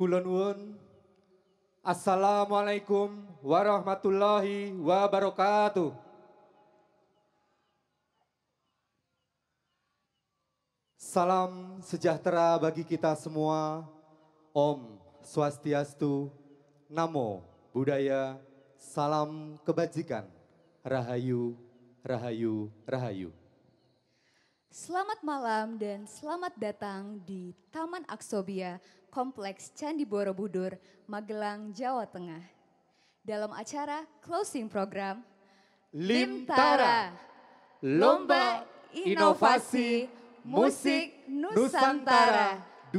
Kula nuwun. Assalamualaikum warahmatullahi wabarakatuh. Salam sejahtera bagi kita semua. Om Swastiastu, Namo Buddhaya, salam kebajikan. Rahayu, rahayu, rahayu. Selamat malam dan selamat datang di Taman Aksobia, Kompleks Candi Borobudur, Magelang, Jawa Tengah. Dalam acara closing program, Limtara, Lomba Inovasi Musik Nusantara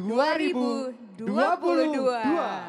2022.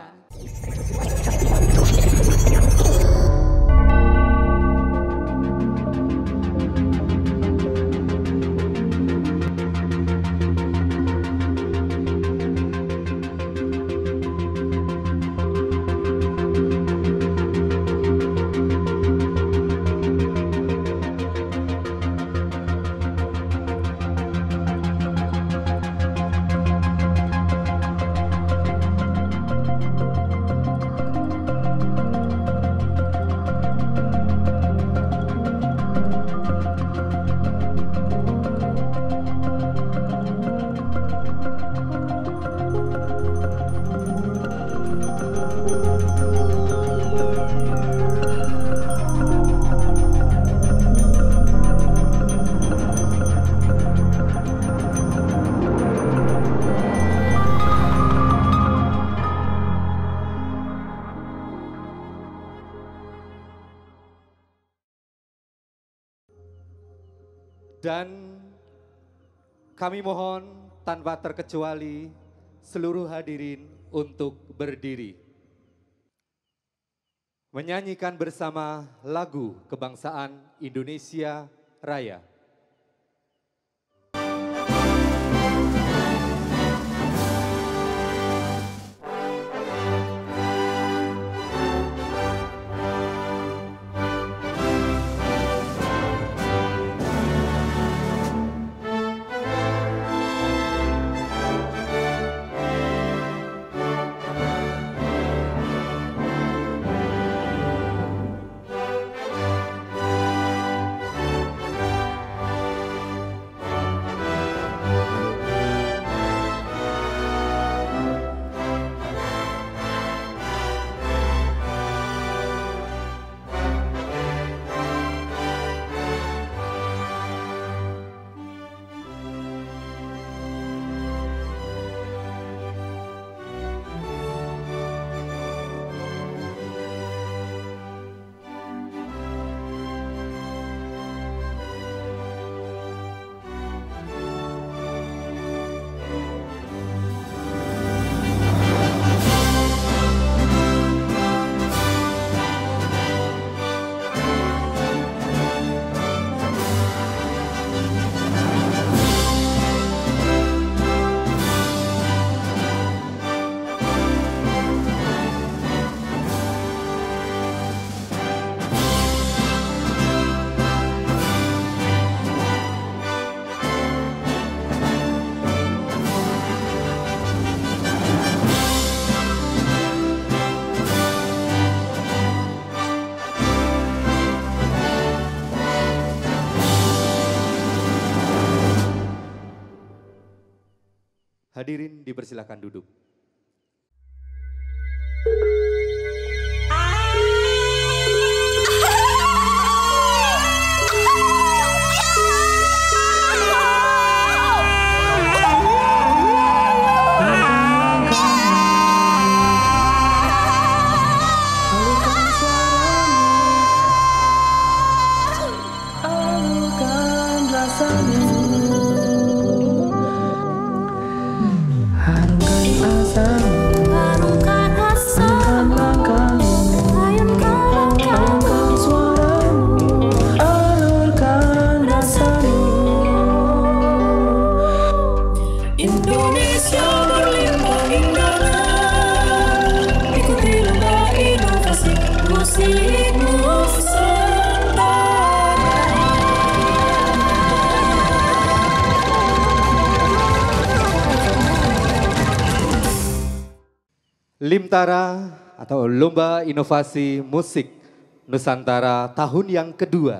Dan kami mohon tanpa terkecuali seluruh hadirin untuk berdiri. Menyanyikan bersama lagu kebangsaan Indonesia Raya. Hadirin dipersilakan duduk. Musik Nusantara. Limtara atau Lomba Inovasi Musik Nusantara tahun yang kedua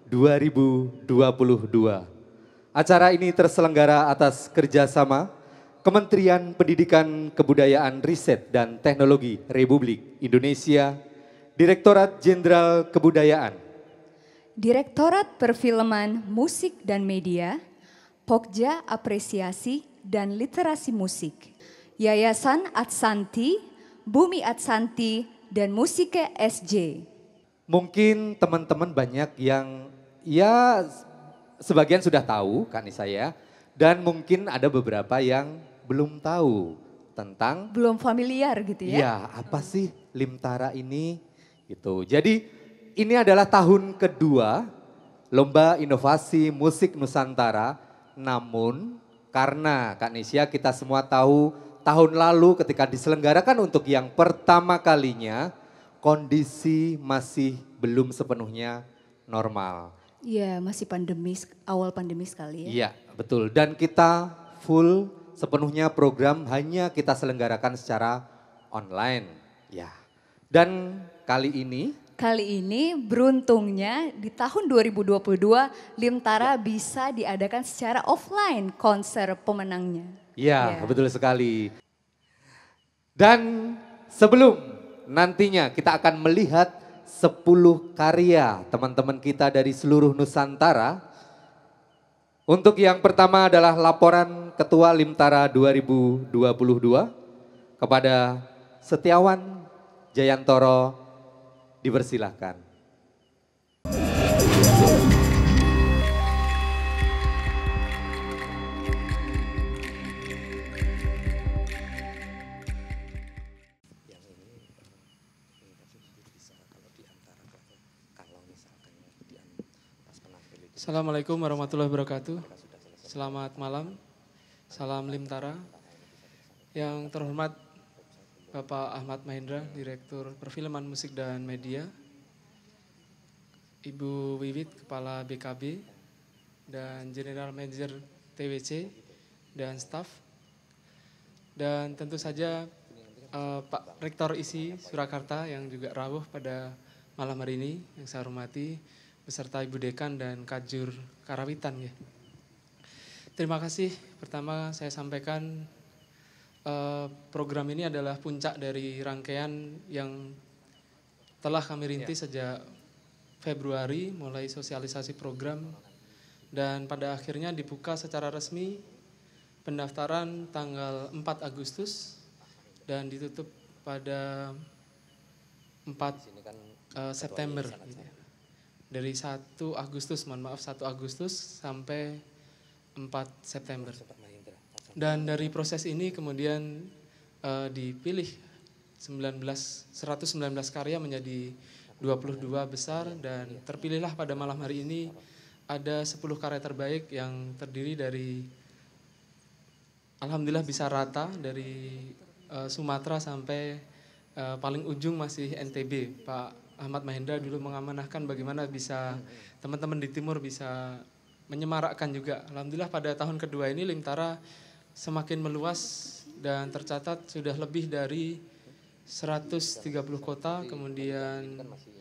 2022. Acara ini terselenggara atas kerjasama Kementerian Pendidikan, Kebudayaan, Riset, dan Teknologi Republik Indonesia, Direktorat Jenderal Kebudayaan, Direktorat Perfilman, Musik dan Media, Pokja Apresiasi dan Literasi Musik, Yayasan Adsanti, Bumi Adsanti, dan Musike SJ. Mungkin teman-teman banyak yang ya sebagian sudah tahu kan saya, dan mungkin ada beberapa yang belum tahu tentang Belum familiar gitu ya? ya apa sih Limtara ini gitu. Jadi ini adalah tahun kedua Lomba Inovasi Musik Nusantara, namun karena Kak Nisya kita semua tahu tahun lalu ketika diselenggarakan untuk yang pertama kalinya kondisi masih belum sepenuhnya normal. Iya, masih awal pandemi sekali ya. Iya, betul. Dan kita full sepenuhnya program hanya kita selenggarakan secara online. Ya. Dan kali ini Beruntungnya di tahun 2022 Limtara bisa diadakan secara offline konser pemenangnya. ya, betul sekali. Dan sebelum nantinya kita akan melihat 10 karya teman-teman kita dari seluruh Nusantara. Untuk yang pertama adalah laporan Ketua Limtara 2022 kepada Setiawan Jayantoro, dipersilahkan. Assalamualaikum warahmatullahi wabarakatuh. Selamat malam, salam Limtara. Yang terhormat Bapak Ahmad Mahendra, Direktur Perfilman Musik dan Media. Ibu Wiwit, Kepala BKB dan General Manager TWC dan staf. Dan tentu saja Pak Rektor ISI Surakarta yang juga rawuh pada malam hari ini yang saya hormati, beserta Ibu Dekan dan Kajur Karawitan ya. Terima kasih. Pertama saya sampaikan program ini adalah puncak dari rangkaian yang telah kami rintis sejak Februari, mulai sosialisasi program dan pada akhirnya dibuka secara resmi pendaftaran tanggal 4 Agustus dan ditutup pada 4 September. Gitu ya. Dari 1 Agustus sampai 4 September. Dan dari proses ini kemudian dipilih 119 karya menjadi 22 besar dan terpilihlah pada malam hari ini ada 10 karya terbaik yang terdiri dari alhamdulillah bisa rata dari Sumatera sampai paling ujung masih NTB. Pak Ahmad Mahendra dulu mengamanahkan bagaimana bisa teman-teman di timur bisa menyemarakkan juga. Alhamdulillah pada tahun kedua ini Limtara semakin meluas dan tercatat sudah lebih dari 130 kota, kemudian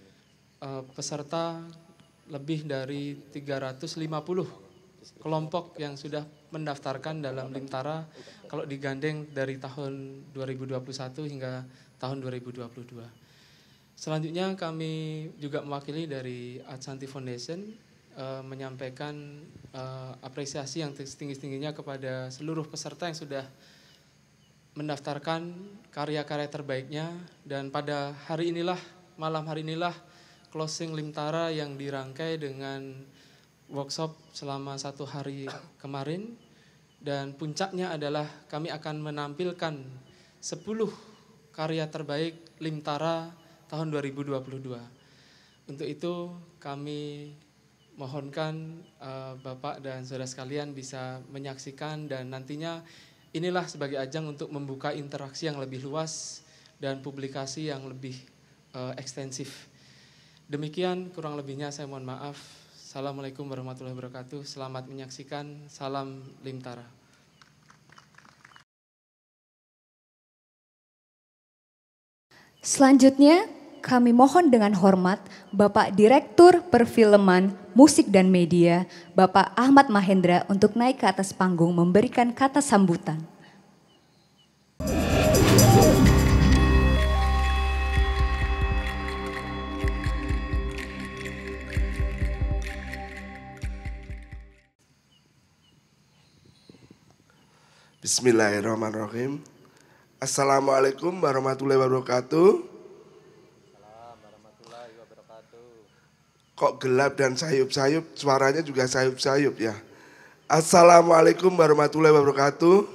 peserta lebih dari 350 kelompok yang sudah mendaftarkan dalam Limtara kalau digandeng dari tahun 2021 hingga tahun 2022. Selanjutnya kami juga mewakili dari Adsanti Foundation menyampaikan apresiasi yang setinggi-tingginya kepada seluruh peserta yang sudah mendaftarkan karya-karya terbaiknya dan pada hari inilah, malam hari inilah closing Limtara yang dirangkai dengan workshop selama 1 hari kemarin dan puncaknya adalah kami akan menampilkan 10 karya terbaik Limtara tahun 2022. Untuk itu kami mohonkan Bapak dan saudara sekalian bisa menyaksikan dan nantinya inilah sebagai ajang untuk membuka interaksi yang lebih luas dan publikasi yang lebih ekstensif. Demikian kurang lebihnya saya mohon maaf. Assalamualaikum warahmatullahi wabarakatuh. Selamat menyaksikan. Salam Limtara. Selanjutnya, kami mohon dengan hormat Bapak Direktur Perfilman, Musik dan Media, Bapak Ahmad Mahendra untuk naik ke atas panggung memberikan kata sambutan. Bismillahirrahmanirrahim. Assalamualaikum warahmatullahi wabarakatuh. Kok gelap dan sayup-sayup, suaranya juga sayup-sayup ya. Assalamualaikum warahmatullahi wabarakatuh.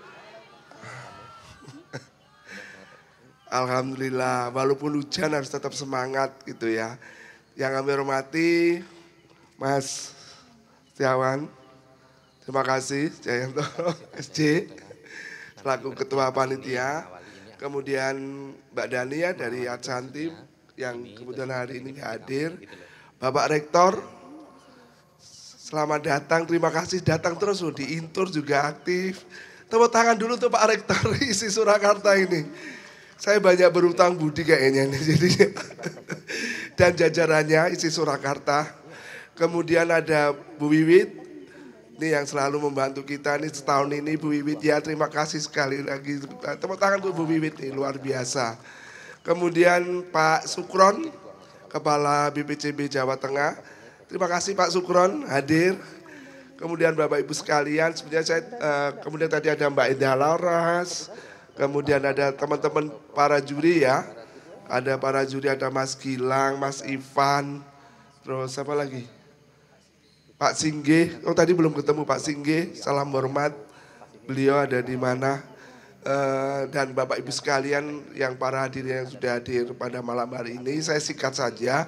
Alhamdulillah, walaupun hujan harus tetap semangat gitu ya. Yang kami hormati Mas Setiawan, terima kasih Jayanto SJ selaku Ketua Panitia. Kemudian Mbak Dania dari Adsanti yang kemudian hari ini hadir. Bapak Rektor, selamat datang, terima kasih datang terus loh, di Intur juga aktif. Tepuk tangan dulu tuh Pak Rektor isi Surakarta ini. Saya banyak berutang budi kayaknya nih jadinya. Dan jajarannya isi Surakarta. Kemudian ada Bu Wiwit, ini yang selalu membantu kita nih setahun ini Bu Wiwit ya, terima kasih sekali lagi. Tepuk tangan untuk Bu Wiwit nih, luar biasa. Kemudian Pak Sukron, Kepala BPCB Jawa Tengah. Terima kasih Pak Sukron hadir. Kemudian Bapak Ibu sekalian, sebenarnya saya kemudian tadi ada Mbak Indah Laras. Kemudian ada teman-teman para juri ya. Ada para juri, ada Mas Gilang, Mas Ivan. Terus apa lagi? Pak Singge. Oh tadi belum ketemu Pak Singge. Salam hormat. Beliau ada di mana? Dan Bapak Ibu sekalian yang para hadirin yang sudah hadir pada malam hari ini, saya singkat saja.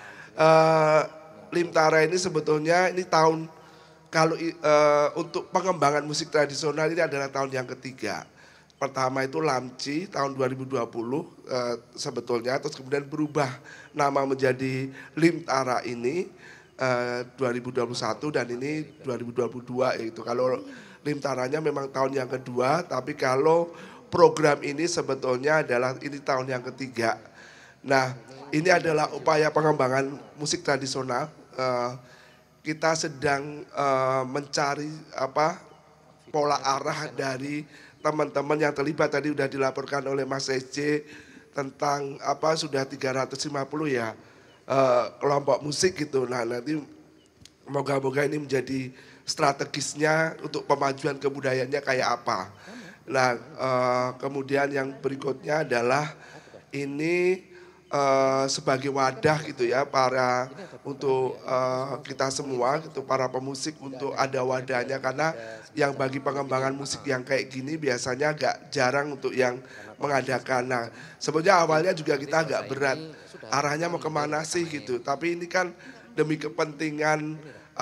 Limtara ini sebetulnya ini tahun, kalau untuk pengembangan musik tradisional ini adalah tahun yang ketiga. Pertama itu Lamci tahun 2020 sebetulnya, terus kemudian berubah nama menjadi Limtara ini 2021 dan ini 2022 yaitu. Kalau Limtaranya memang tahun yang kedua, tapi kalau program ini sebetulnya adalah ini tahun yang ketiga. Nah, ini adalah upaya pengembangan musik tradisional. Kita sedang mencari pola arah dari teman-teman yang terlibat. Tadi sudah dilaporkan oleh Mas SJ tentang sudah 350 ya kelompok musik gitu. Nah, nanti moga-moga ini menjadi strategisnya untuk pemajuan kebudayaannya kayak apa. Nah, kemudian yang berikutnya adalah ini sebagai wadah gitu ya untuk kita semua gitu, para pemusik untuk ada wadahnya, karena yang bagi pengembangan musik yang kayak gini biasanya agak jarang untuk yang mengadakan. Nah, sebenarnya awalnya juga kita agak berat arahnya mau kemana sih gitu, tapi ini kan demi kepentingan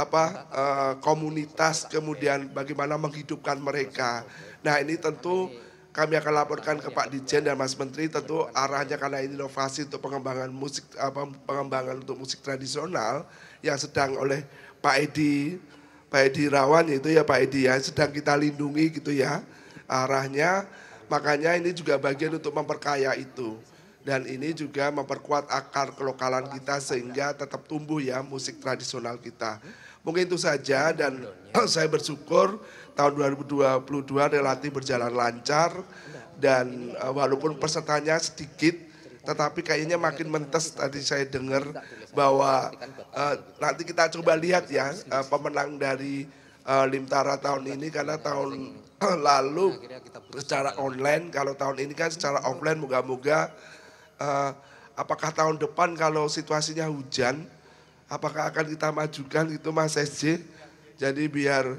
komunitas, kemudian bagaimana menghidupkan mereka. Nah, ini tentu kami akan laporkan ke Pak Dirjen dan Mas Menteri, tentu arahnya karena ini inovasi untuk pengembangan musik, pengembangan untuk musik tradisional yang sedang oleh Pak Edi Rawan, yaitu ya Pak Edi ya, sedang kita lindungi gitu ya arahnya. Makanya ini juga bagian untuk memperkaya itu. Dan ini juga memperkuat akar kelokalan kita sehingga tetap tumbuh ya musik tradisional kita. Mungkin itu saja, dan saya bersyukur tahun 2022 relatif berjalan lancar, dan walaupun pesertanya sedikit tetapi kayaknya makin mentes. Tadi saya dengar bahwa nanti kita coba lihat ya pemenang dari Limtara tahun ini, karena tahun lalu secara online, kalau tahun ini kan secara offline. Moga-moga apakah tahun depan kalau situasinya hujan, apakah akan kita majukan itu Mas SJ, jadi biar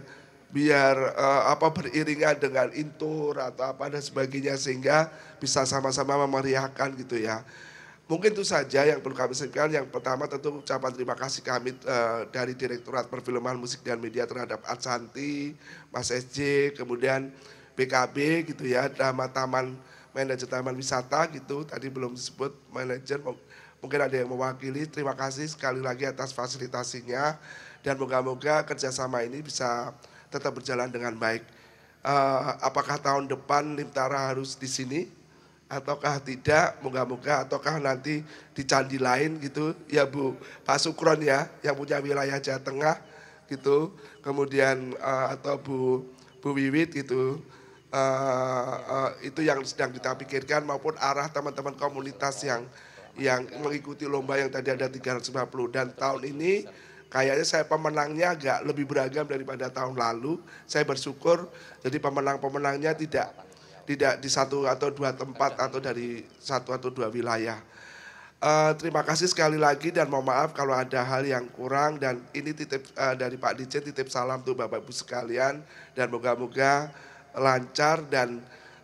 beriringan dengan intur atau apa dan sebagainya, sehingga bisa sama-sama memeriahkan gitu ya. Mungkin itu saja yang perlu kami sampaikan. Yang pertama tentu ucapan terima kasih kami dari Direktorat Perfilman Musik dan Media terhadap Adsanti, Mas SJ, kemudian BKB gitu ya, Taman Manajer Taman Wisata gitu, tadi belum disebut manajer, mungkin ada yang mewakili. Terima kasih sekali lagi atas fasilitasinya, dan moga-moga kerjasama ini bisa tetap berjalan dengan baik. Apakah tahun depan Limtara harus di sini? ataukah tidak, moga-moga ataukah nanti di candi lain gitu ya Bu Pak Sukron ya yang punya wilayah Jawa Tengah gitu, kemudian atau Bu Wiwit gitu, itu yang sedang kita pikirkan, maupun arah teman-teman komunitas yang mengikuti lomba yang tadi ada 350. Dan tahun ini kayaknya saya pemenangnya agak lebih beragam daripada tahun lalu. Saya bersyukur jadi pemenang-pemenangnya tidak di satu atau dua tempat atau dari satu atau dua wilayah. Terima kasih sekali lagi dan mohon maaf kalau ada hal yang kurang, dan ini titip dari Pak Dirjen, titip salam tuh Bapak Ibu sekalian, dan moga-moga lancar dan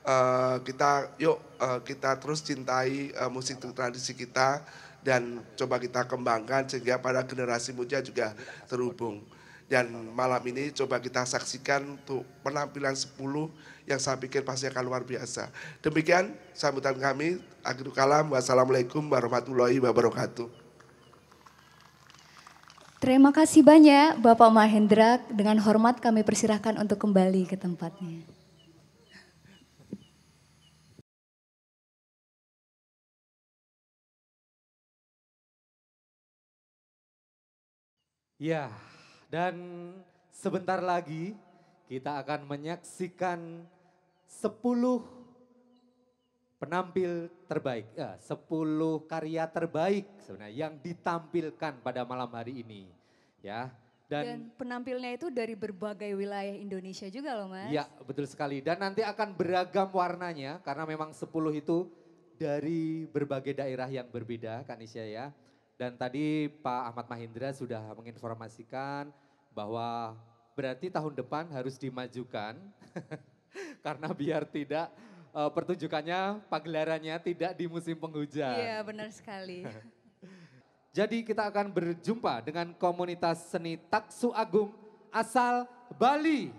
kita terus cintai musik tradisi kita dan coba kita kembangkan sehingga para generasi muda juga terhubung. Dan malam ini coba kita saksikan untuk penampilan 10 yang saya pikir pasti akan luar biasa. Demikian sambutan kami. Akhirul kalam. Wassalamualaikum warahmatullahi wabarakatuh. Terima kasih banyak Bapak Mahendra. Dengan hormat kami persilahkan untuk kembali ke tempatnya. Ya, dan sebentar lagi kita akan menyaksikan 10 penampil terbaik, 10 karya terbaik sebenarnya yang ditampilkan pada malam hari ini. Ya, dan penampilnya itu dari berbagai wilayah Indonesia juga loh Mas. Iya, betul sekali. Dan nanti akan beragam warnanya karena memang 10 itu dari berbagai daerah yang berbeda Kak Nisya ya. Dan tadi Pak Ahmad Mahendra sudah menginformasikan bahwa berarti tahun depan harus dimajukan karena biar tidak pertunjukannya, pagelarannya tidak di musim penghujan. Iya benar sekali. Jadi kita akan berjumpa dengan komunitas seni Taksu Agung asal Bali.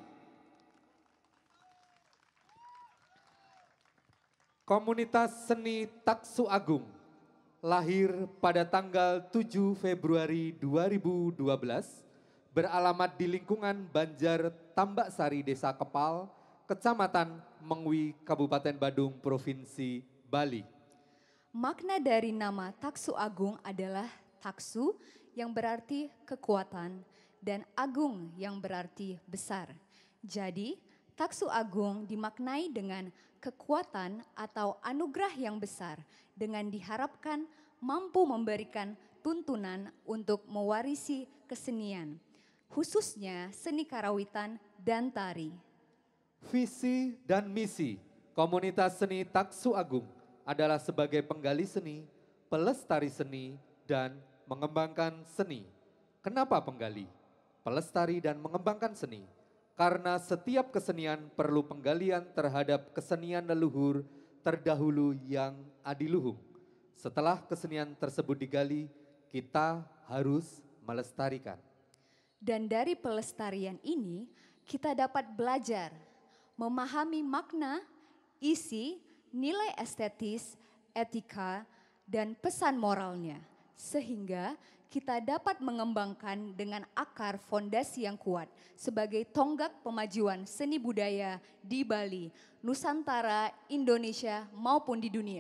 Komunitas seni Taksu Agung lahir pada tanggal 7 Februari 2012, beralamat di lingkungan Banjar Tambak Sari, Desa Kepal, Kecamatan Mengwi, Kabupaten Badung, Provinsi Bali. Makna dari nama Taksu Agung adalah taksu yang berarti kekuatan dan agung yang berarti besar. Jadi Taksu Agung dimaknai dengan kekuatan atau anugerah yang besar dengan diharapkan mampu memberikan tuntunan untuk mewarisi kesenian, khususnya seni karawitan dan tari. Visi dan misi komunitas seni Taksu Agung adalah sebagai penggali seni, pelestari seni, dan mengembangkan seni. Kenapa penggali, pelestari, dan mengembangkan seni? Karena setiap kesenian perlu penggalian terhadap kesenian leluhur terdahulu yang adiluhung. Setelah kesenian tersebut digali, kita harus melestarikan. Dan dari pelestarian ini, kita dapat belajar, memahami makna, isi, nilai estetis, etika, dan pesan moralnya. Sehingga kita dapat mengembangkan dengan akar fondasi yang kuat sebagai tonggak pemajuan seni budaya di Bali, Nusantara, Indonesia maupun di dunia.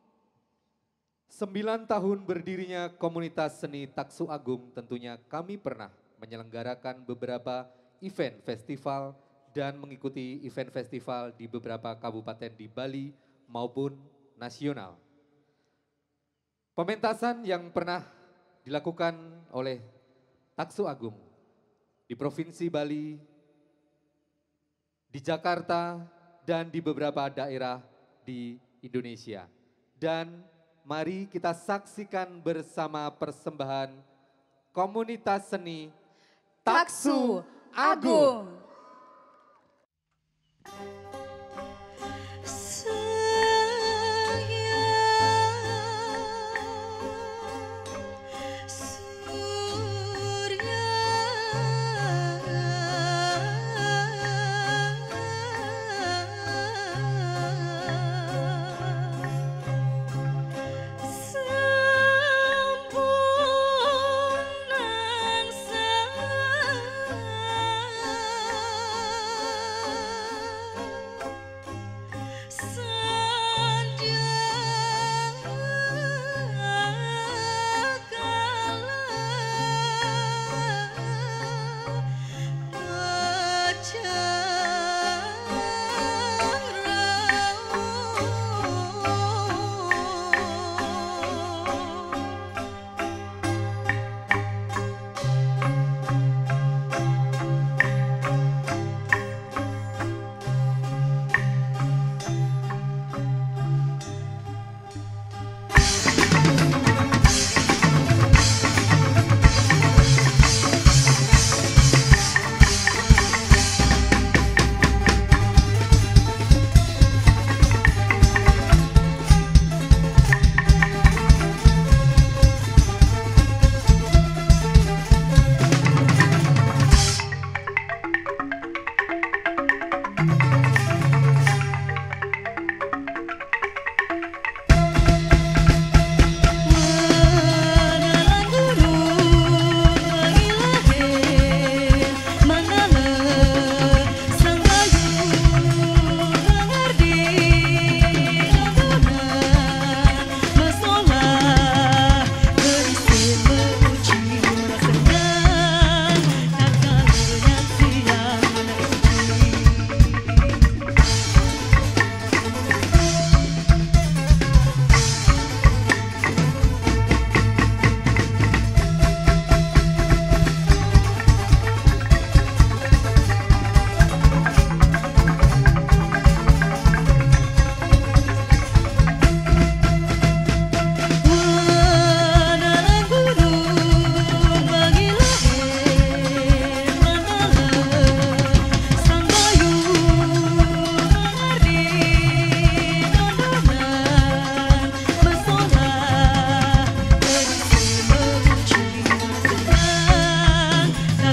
9 tahun berdirinya komunitas seni Taksu Agung, tentunya kami pernah menyelenggarakan beberapa event festival dan mengikuti event festival di beberapa kabupaten di Bali maupun nasional. Pementasan yang pernah dilakukan oleh Taksu Agung di Provinsi Bali, di Jakarta, dan di beberapa daerah di Indonesia. Dan mari kita saksikan bersama persembahan komunitas seni Taksu Agung.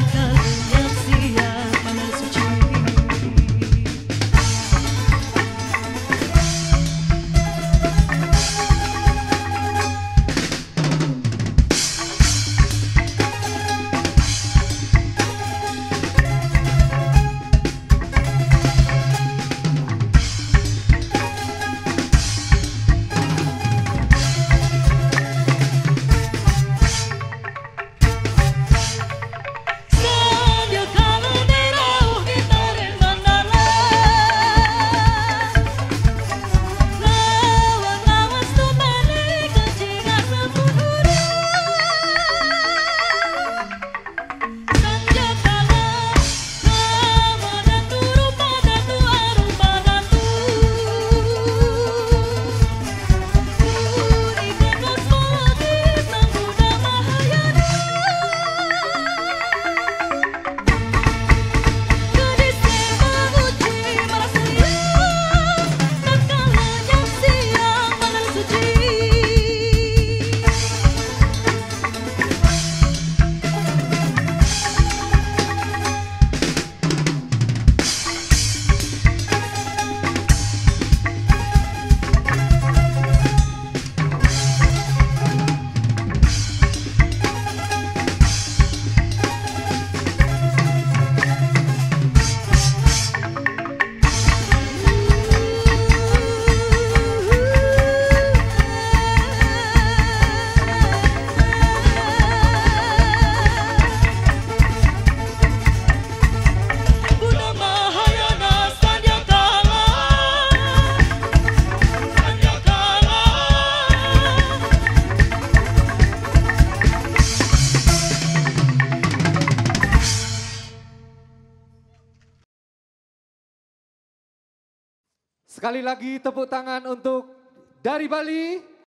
Sekali lagi tepuk tangan untuk dari Bali.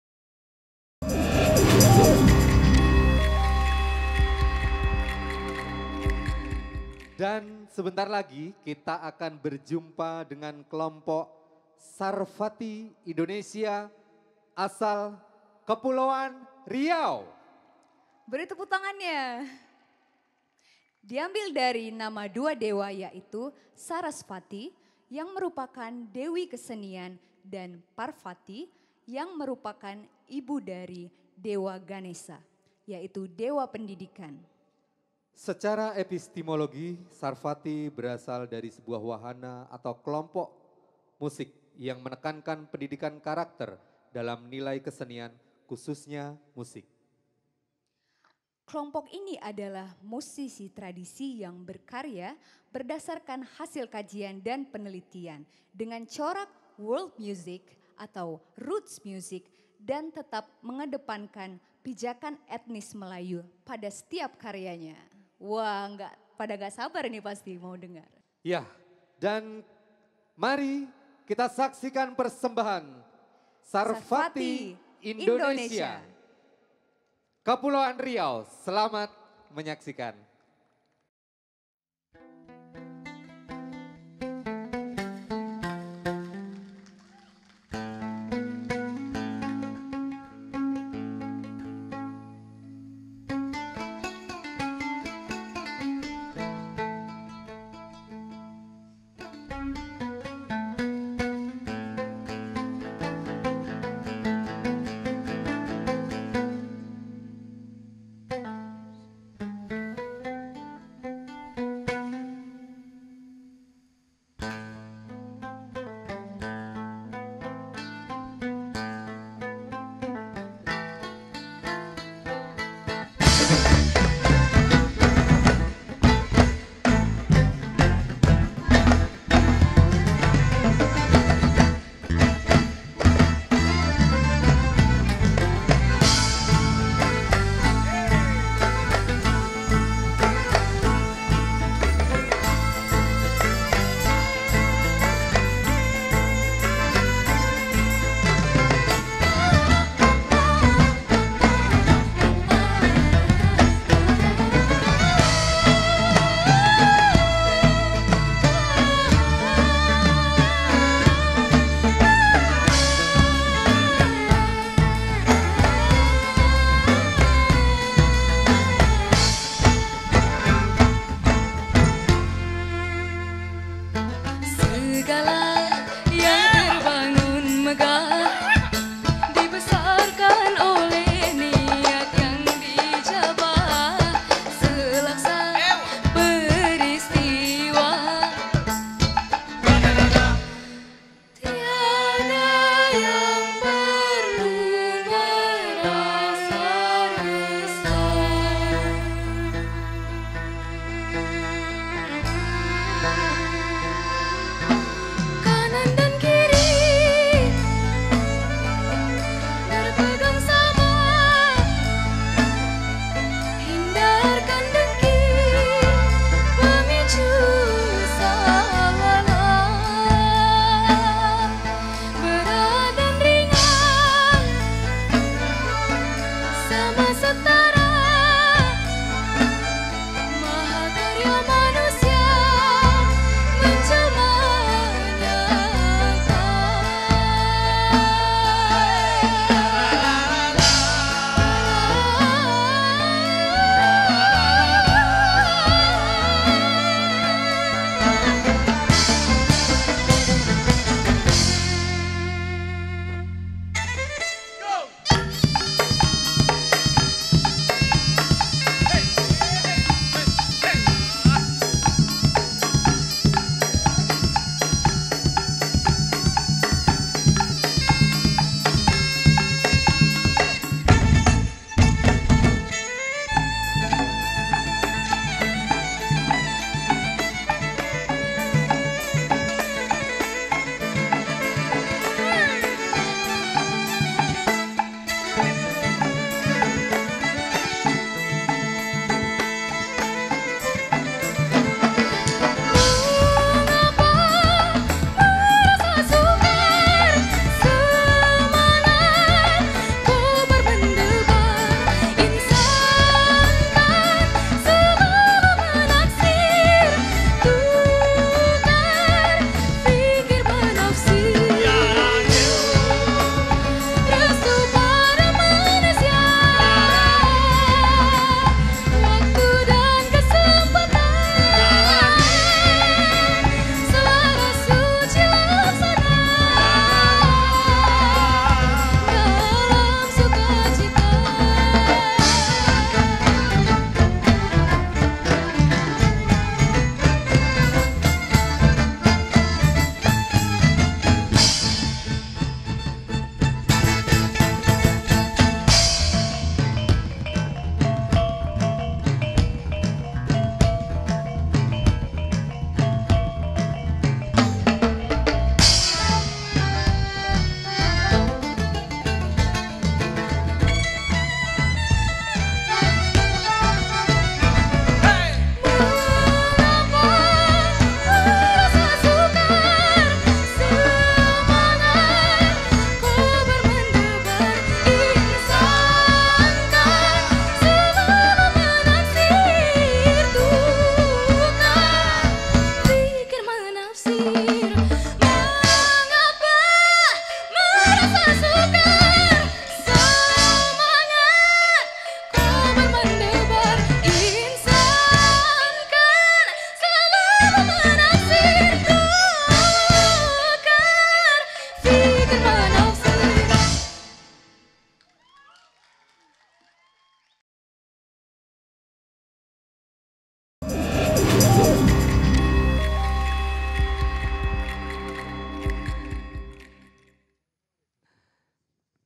Dan sebentar lagi kita akan berjumpa dengan kelompok Sarfati Indonesia asal Kepulauan Riau. Beri tepuk tangannya. Diambil dari nama dua dewa yaitu Sarasvati yang merupakan dewi kesenian dan Parvati yang merupakan ibu dari dewa Ganesha yaitu dewa pendidikan. Secara epistemologi, Sarfati berasal dari sebuah wahana atau kelompok musik yang menekankan pendidikan karakter dalam nilai kesenian khususnya musik. Kelompok ini adalah musisi tradisi yang berkarya berdasarkan hasil kajian dan penelitian dengan corak world music atau roots music dan tetap mengedepankan pijakan etnis Melayu pada setiap karyanya. Wah, pada gak sabar nih pasti mau dengar. Ya, dan mari kita saksikan persembahan Sarfati Indonesia. Kepulauan Riau, selamat menyaksikan.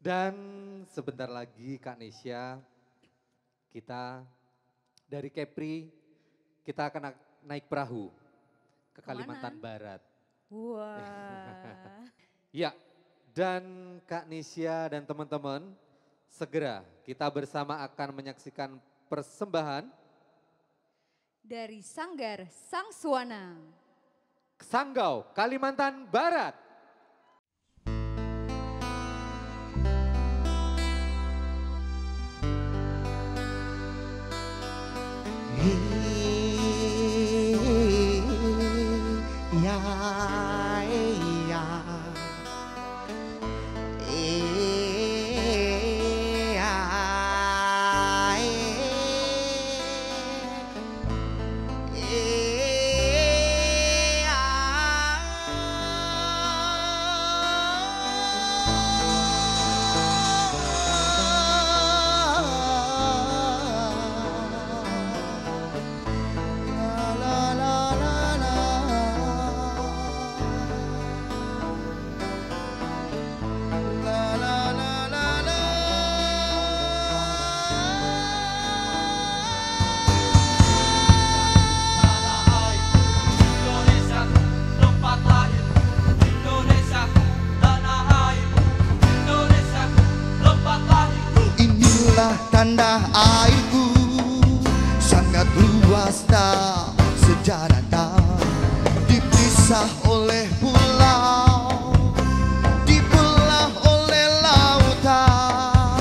Dan sebentar lagi Kak Nesya, kita dari Kepri, kita akan naik perahu ke Kalimantan Barat. Wah. Ya, dan Kak Nesya dan teman-teman, segera kita bersama akan menyaksikan persembahan Dari Sanggar Sang Suwana. Sanggau, Kalimantan Barat. Tanah airku sangat luas tak sejarah, dipisah oleh pulau, dibelah oleh lautan.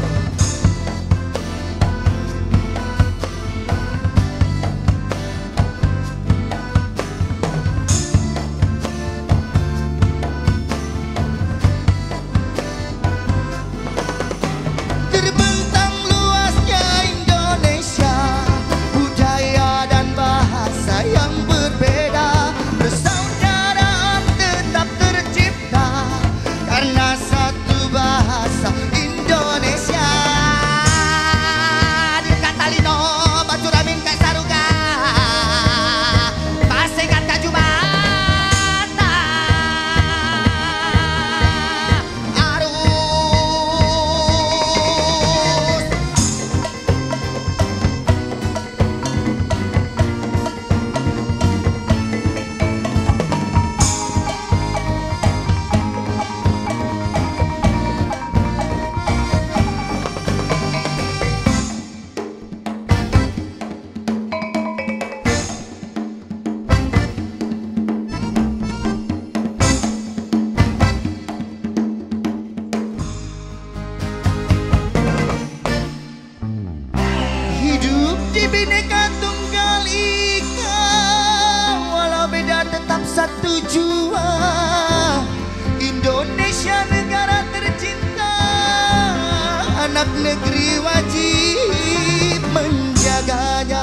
Terbentang luasnya Indonesia, budaya dan bahasa yang berbeda, persaudaraan tetap tercipta karena satu bahasa Indonesia. Di Katalino, Batu Ramin, Kak Saruga, Pasengan, Kak Jumata, Arus. Hidup di Bhinneka Tunggal Ika, walau beda tetap satu jua. Indonesia negara tercinta, anak negeri wajib menjaganya.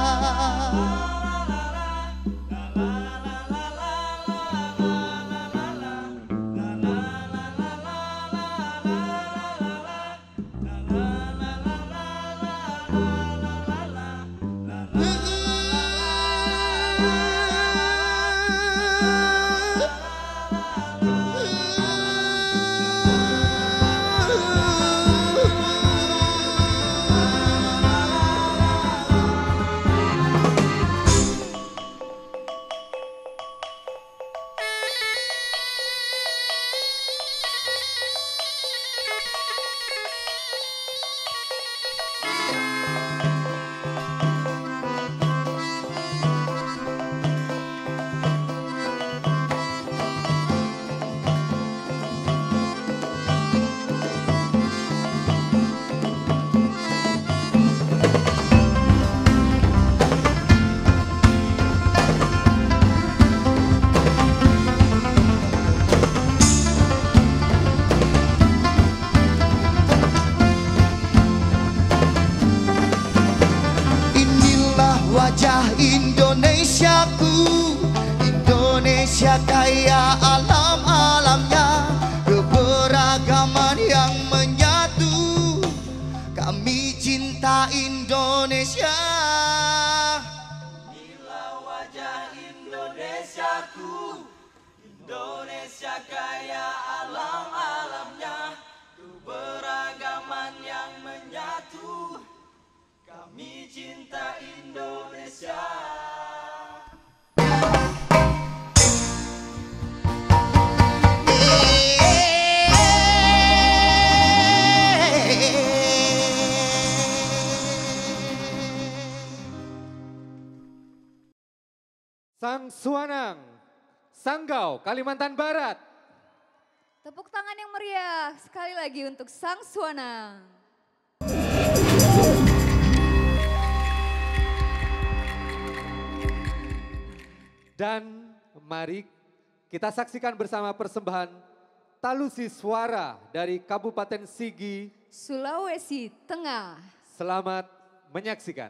Wajah Indonesiaku, Indonesia kaya alam-alamnya, keberagaman yang menyatu, kami cinta Indonesia. Inilah wajah Indonesiaku, Indonesia kaya alam-alamnya, keberagaman cinta Indonesia. Sang Suanang, Sanggau, Kalimantan Barat. Tepuk tangan yang meriah sekali lagi untuk Sang Suanang. Dan mari kita saksikan bersama persembahan Talusi Suara dari Kabupaten Sigi, Sulawesi Tengah. Selamat menyaksikan.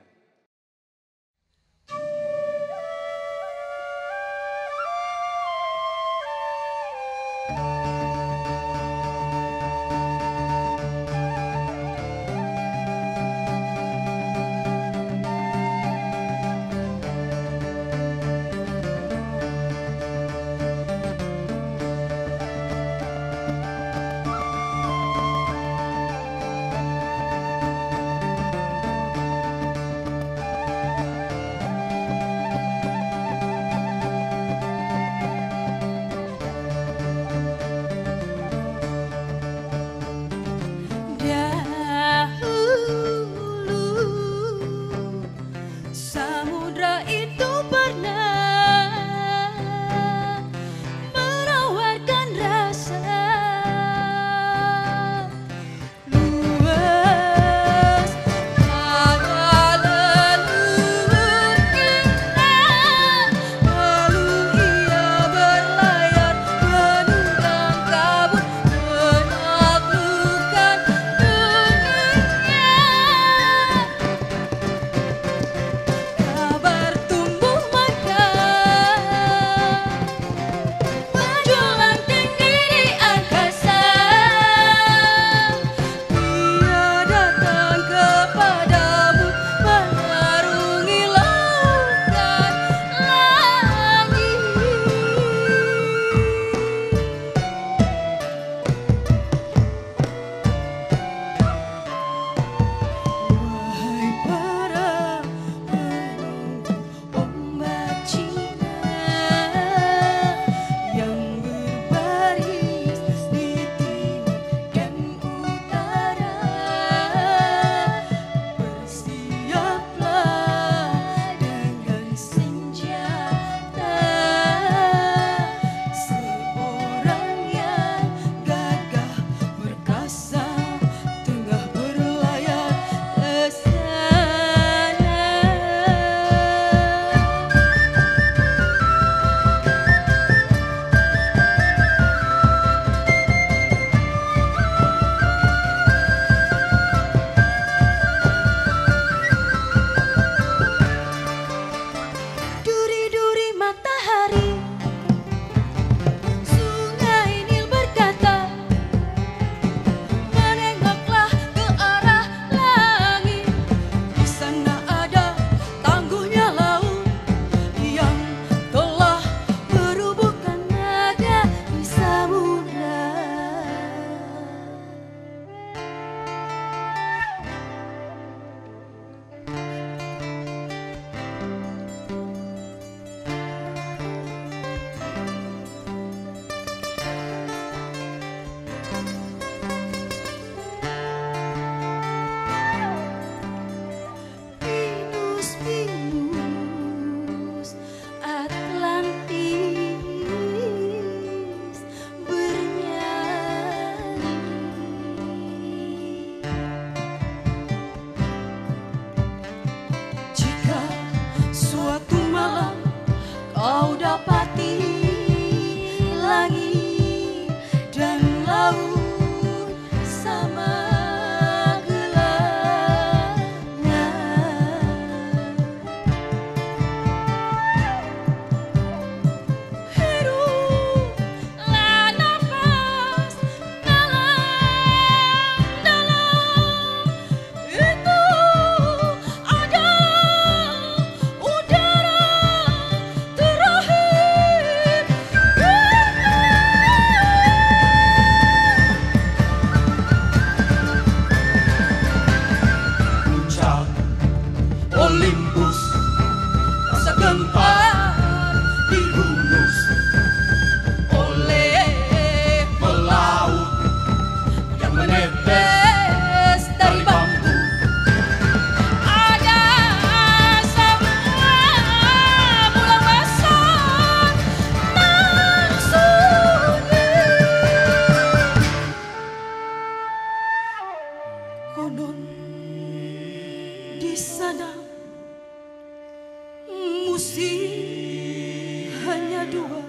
diskusi hanya dua,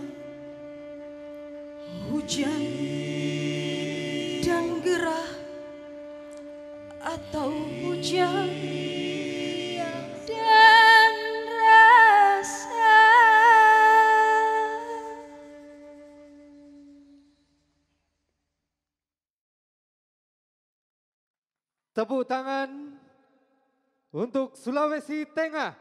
hujan dan gerah, atau hujan dan rasa. Tepuk tangan untuk Sulawesi Tengah.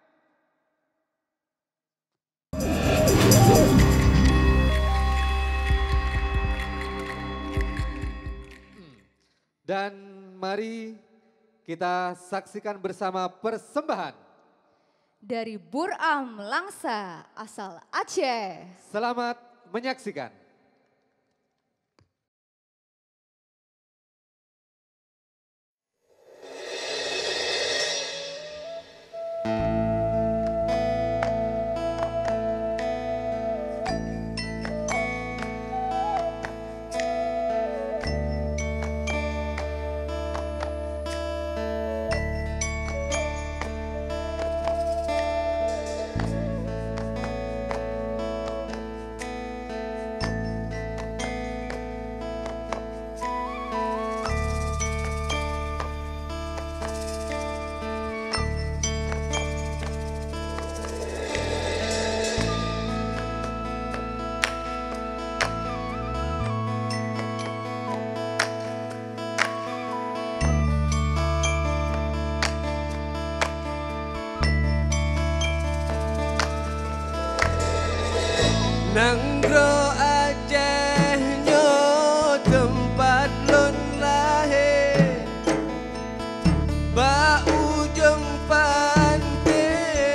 Dan mari kita saksikan bersama persembahan dari Buram Langsa asal Aceh. Selamat menyaksikan. Nanggro Aceh nyo tempat lon lahir, ba ujung pantai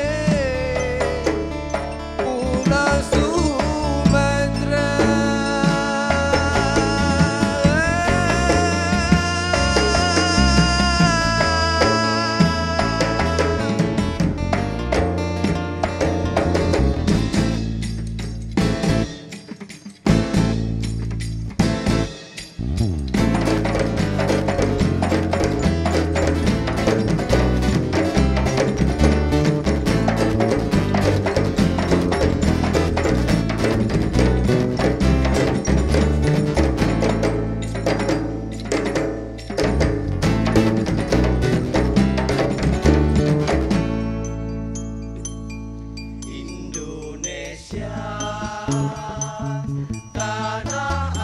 Pulau Sumatera. Indonesia, tanah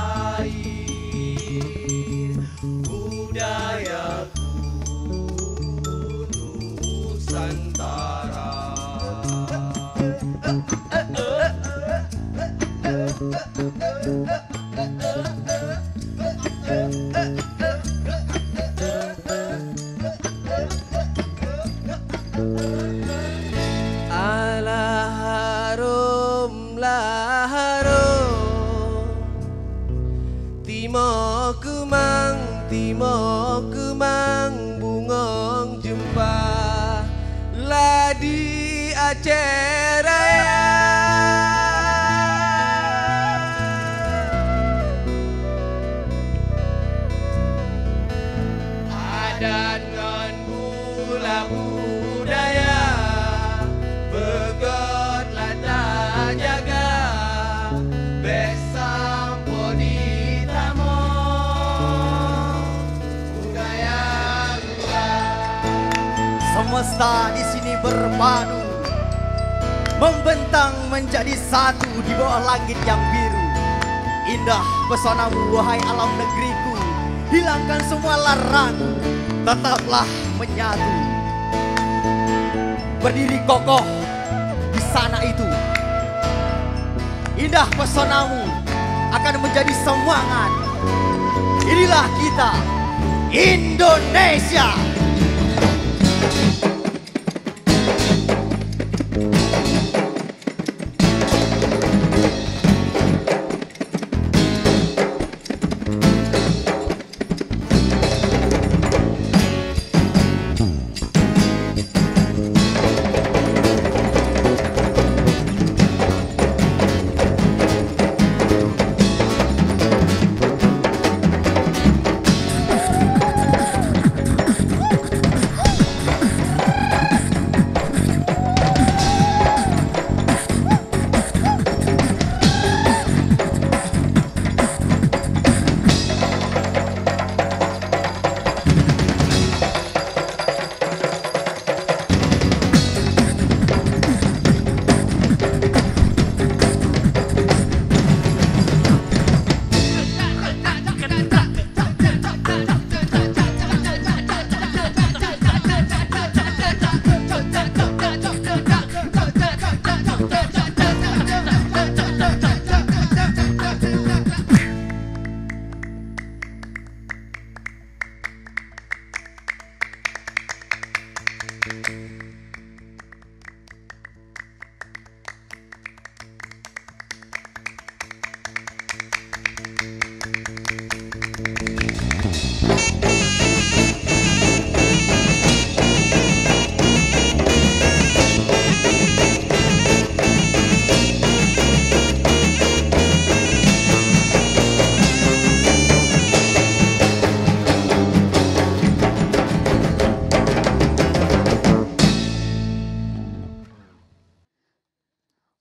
air, budayaku Nusantara. Alah harum lah harum, Timo kemang bungong jempa ladi Aceh Raya. Adat ngan gula budaya begot lata jaga besam podi tamo budaya luar. Semesta di sini berpadu, membentang menjadi satu di bawah langit yang biru. Indah pesonamu wahai alam negeriku, hilangkan semua larangan, tetaplah menyatu. Berdiri kokoh di sana itu, indah pesonamu akan menjadi semangat. Inilah kita, Indonesia.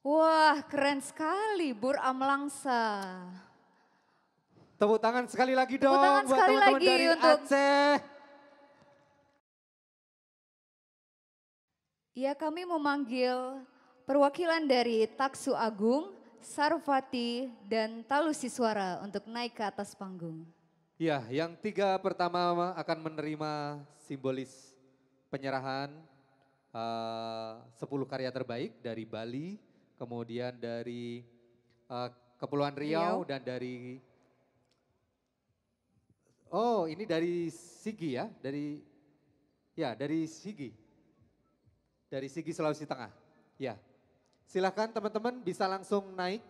Wah, keren sekali Bur Amlangsa. Tepuk tangan sekali lagi dong tangan buat sekali teman-teman lagi dari untuk- Aceh. Ya, kami memanggil perwakilan dari Taksu Agung, Sarvati, dan Talusi Suara untuk naik ke atas panggung. Ya, yang 3 pertama akan menerima simbolis penyerahan 10 karya terbaik dari Bali, kemudian dari Kepulauan Riau dan dari ini dari Sigi ya, dari Sigi. Dari Sigi Sulawesi Tengah. Ya. Silakan teman-teman bisa langsung naik.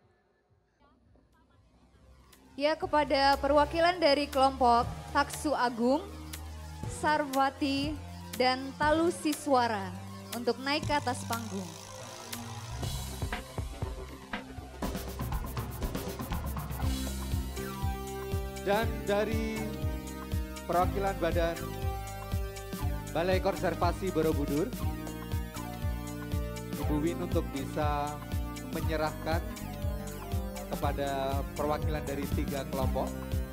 Ya, kepada perwakilan dari kelompok Taksu Agung, Sarvati, dan Talusi Suara untuk naik ke atas panggung. Dan dari perwakilan Badan Balai Konservasi Borobudur, Ibu Win untuk bisa menyerahkan kepada perwakilan dari 3 kelompok.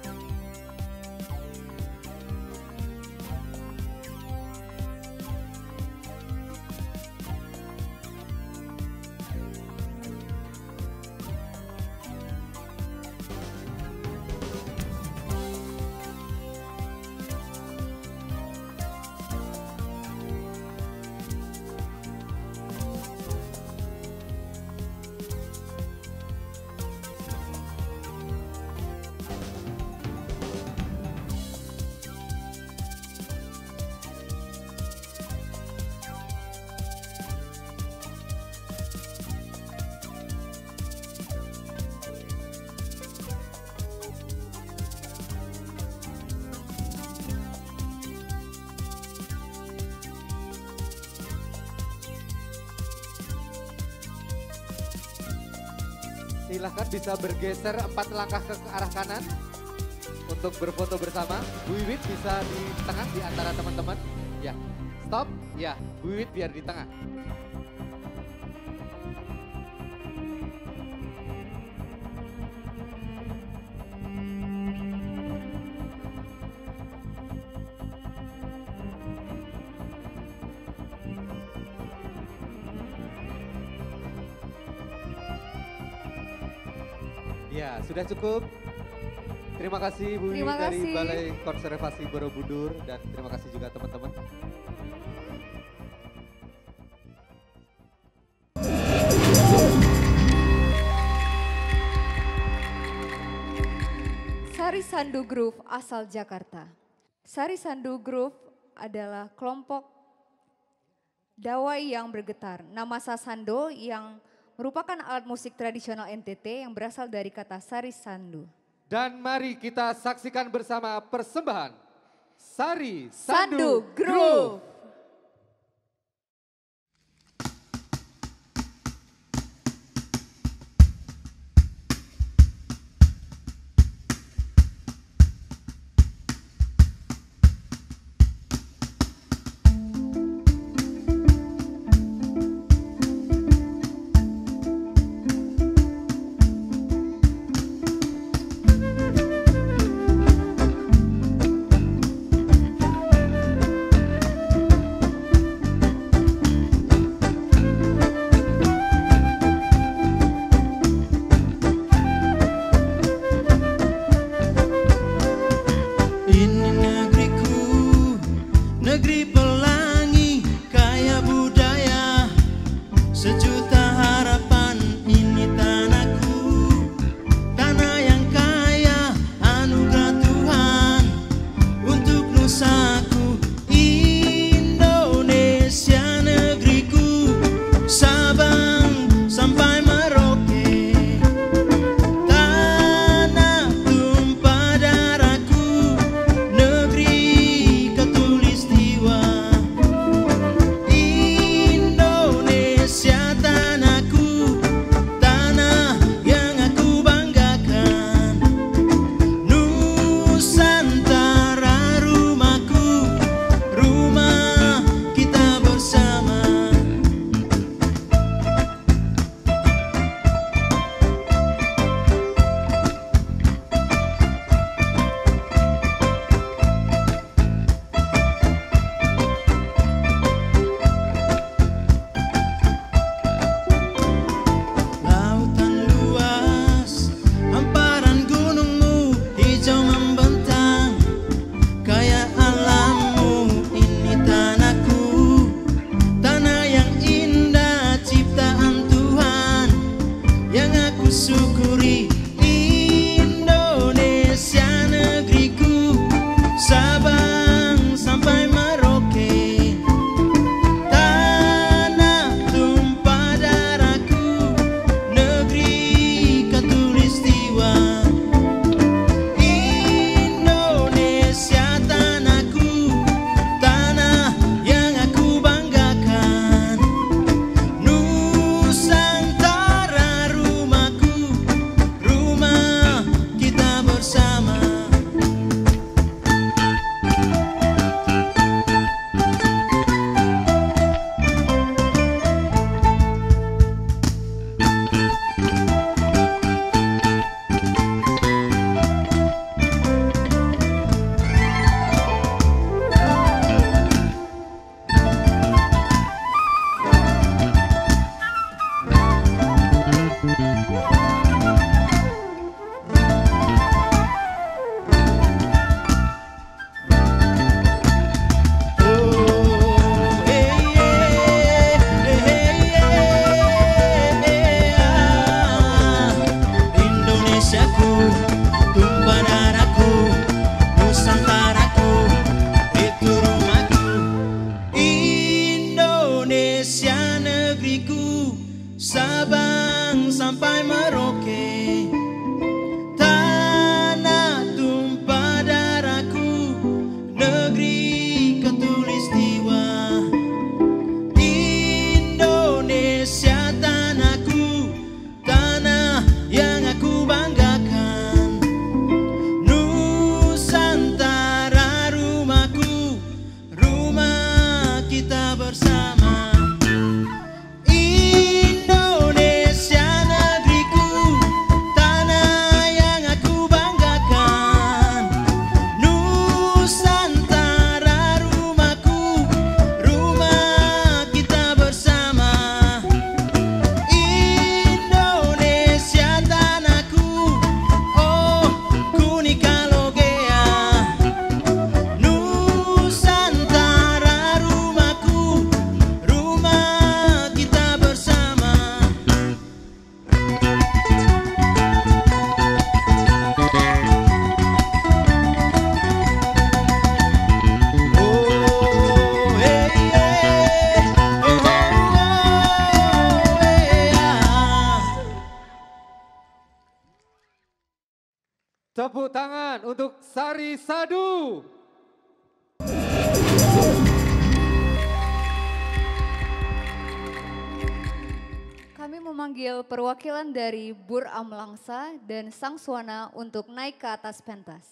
Silahkan bisa bergeser 4 langkah ke arah kanan untuk berfoto bersama. Bu Wiwit bisa di tengah di antara teman-teman. Ya, stop. Ya, Bu Wiwit biar di tengah. Ya, sudah cukup. Terima kasih Bu Wiwit Terima dari kasih. Balai Konservasi Borobudur dan terima kasih juga teman-teman. Sari Sandu Groove asal Jakarta. Sari Sandu Groove adalah kelompok dawai yang bergetar. Nama sasando yang merupakan alat musik tradisional NTT yang berasal dari kata Sari Sandu. Dan mari kita saksikan bersama persembahan Sari Sandu Sandu Groove. Groove. Indonesiaku, tumpah darahku, Nusantaraku, itu rumahku. Indonesia negeriku, Sabang sampai Merauke, tanah tumpah darahku, negeri khatulistiwa. Indonesia tanahku, tanah yang aku banggakan. Nusantara rumahku, rumah kita bersama. Indonesia negeriku, tanah yang aku banggakan. Nusantara rumahku, rumah kita bersama. Indonesia tanahku, oh kunika logea. Nusantara rumahku, rumah kita bersama. Oh hey yeah, oh yeah. Tepuk tangan untuk Sari Sadu. Kami memanggil perwakilan dari Bur Amlangsa dan Sang Swana untuk naik ke atas pentas.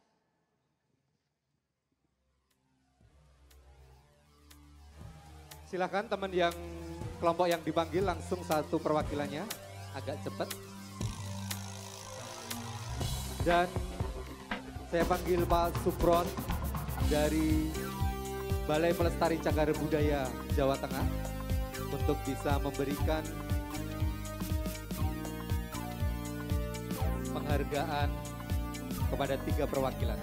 Silakan teman yang kelompok yang dipanggil langsung satu perwakilannya, agak cepat. Dan saya panggil Pak Supron dari Balai Pelestari Cagar Budaya Jawa Tengah untuk bisa memberikan penghargaan kepada 3 perwakilan.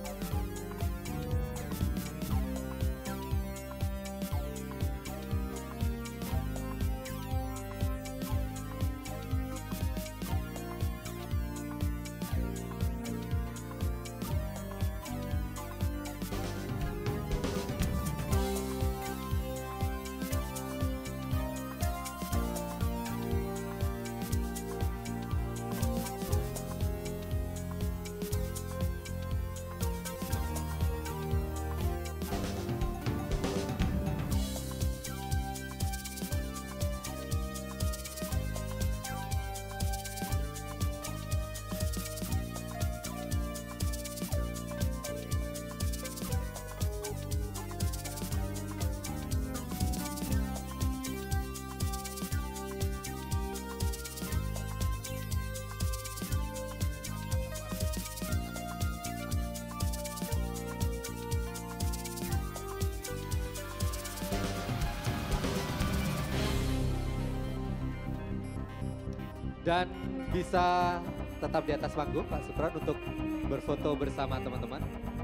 Dan bisa tetap di atas panggung Pak Supron untuk berfoto bersama teman-teman.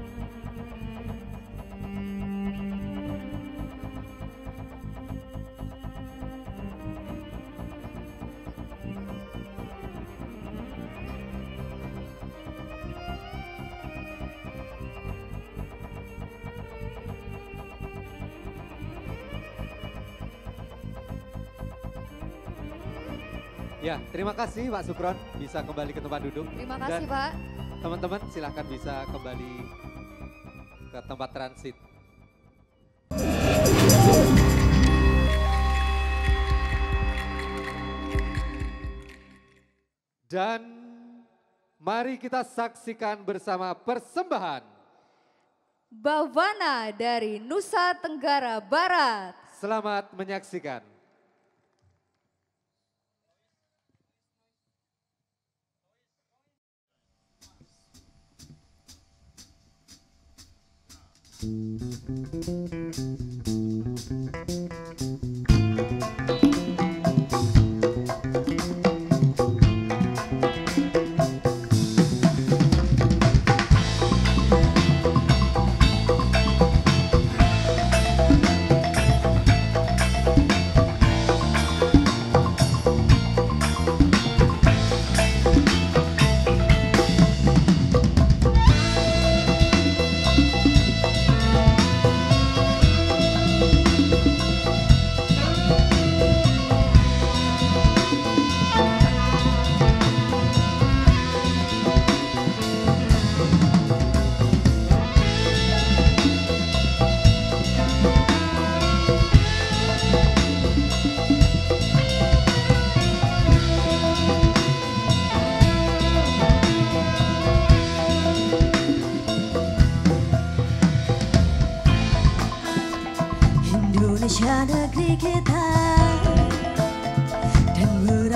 Ya, terima kasih Pak Supron, bisa kembali ke tempat duduk. Terima kasih Dan Pak. teman-teman silahkan bisa kembali ke tempat transit. Dan mari kita saksikan bersama persembahan Bhavana dari Nusa Tenggara Barat. Selamat menyaksikan.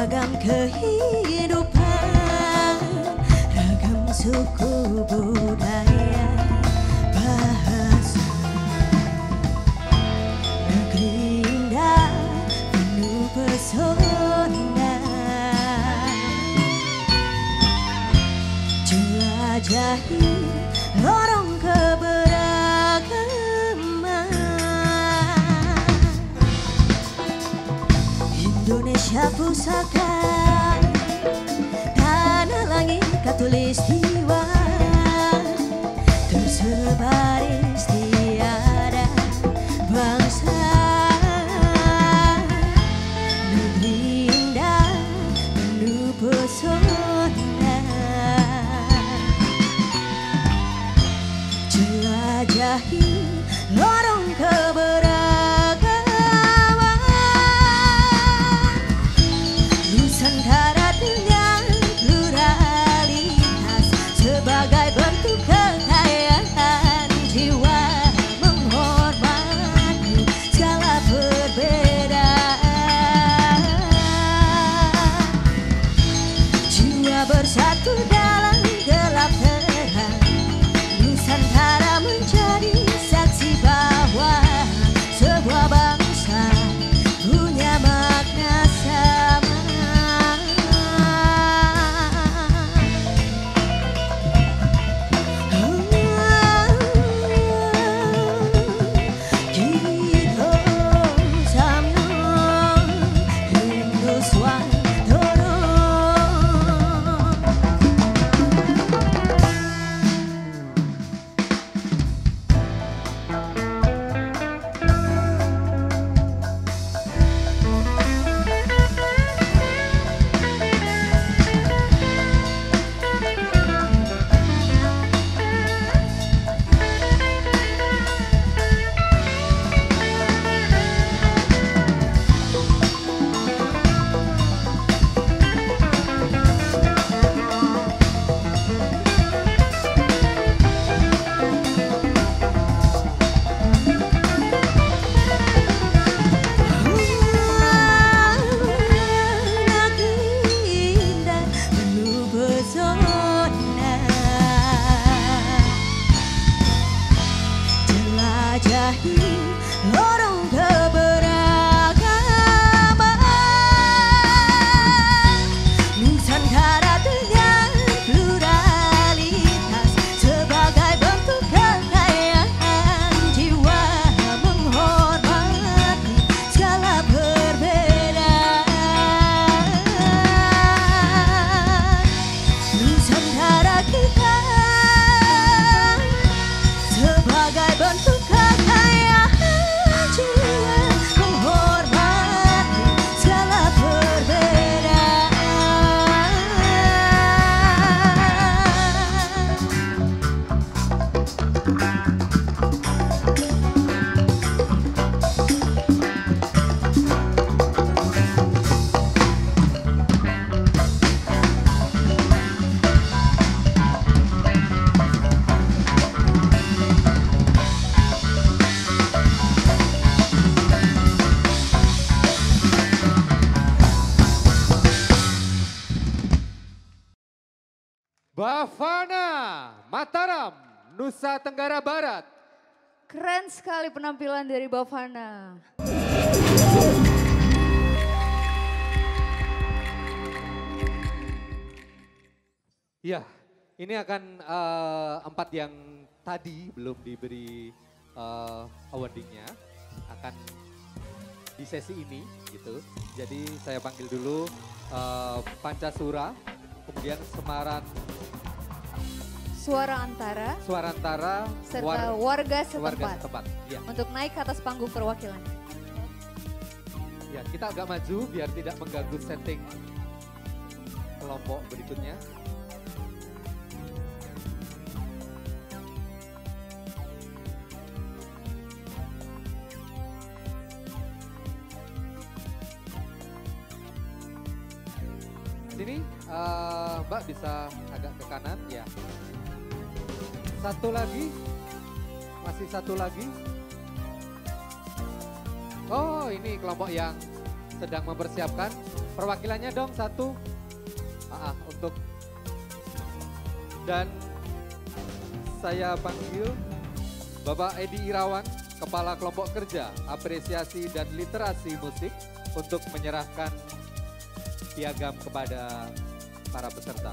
ragam kehidupan, ragam suku budaya, bahasa, negeri indah penuh pesona. Jelajahi lorong keberagaman, Indonesia pusaka, tanah langit khatulistiwa, tersebar istiadat bangsa. Negeri indah penuh pesona, jelajahi lorong keberagaman, Nusantara dengan pluralitas sebagai bentuk kekayaan jiwa, menghormati segala perbedaan, jiwa bersatu dalam gelap terang. Nusantara menjadi saksi bahwa sebuah bangsa punya makna sama. Kita sama Hinduswantara. Jelajahi lorong keberagaman, Nusantara dengan pluralitas sebagai bentuk kekayaan jiwa, menghormati segala perbedaan. Nusantara kita sebagai bentuk kekayaan jiwa, menghormati segala perbedaan. Bafana, Mataram, Nusa Tenggara Barat. Keren sekali penampilan dari Bafana. Ya, ini akan empat yang tadi belum diberi awardingnya akan di sesi ini gitu. Jadi saya panggil dulu Pancasura, kemudian Semaran, Suara Antara, serta warga setempat. Ya. Untuk naik ke atas panggung perwakilan. Ya, kita agak maju biar tidak mengganggu setting kelompok berikutnya. Sini, Mbak bisa agak ke kanan, ya. Satu lagi, masih satu lagi. Oh, ini kelompok yang sedang mempersiapkan. Perwakilannya dong satu. Untuk dan saya panggil Bapak Edi Irawan, Kepala Kelompok Kerja Apresiasi dan Literasi Musik untuk menyerahkan piagam kepada para peserta.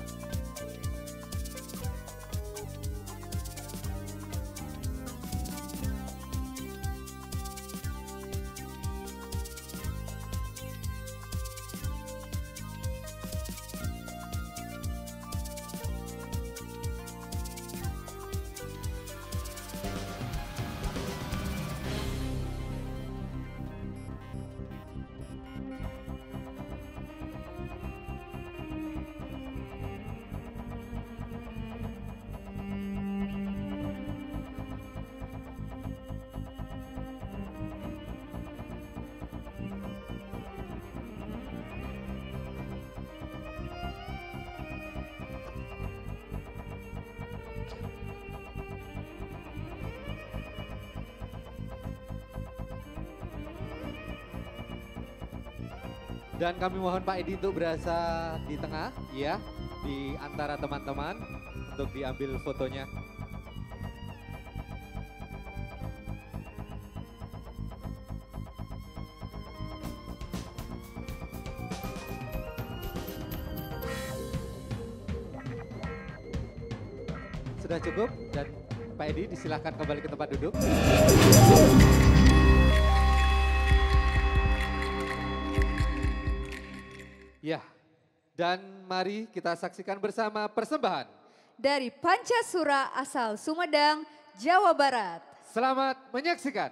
Dan kami mohon Pak Edi untuk berasa di tengah, ya, di antara teman-teman untuk diambil fotonya. Sudah cukup dan Pak Edi disilahkan kembali ke tempat duduk. Ya, dan mari kita saksikan bersama persembahan dari Pancasura asal Sumedang, Jawa Barat. Selamat menyaksikan.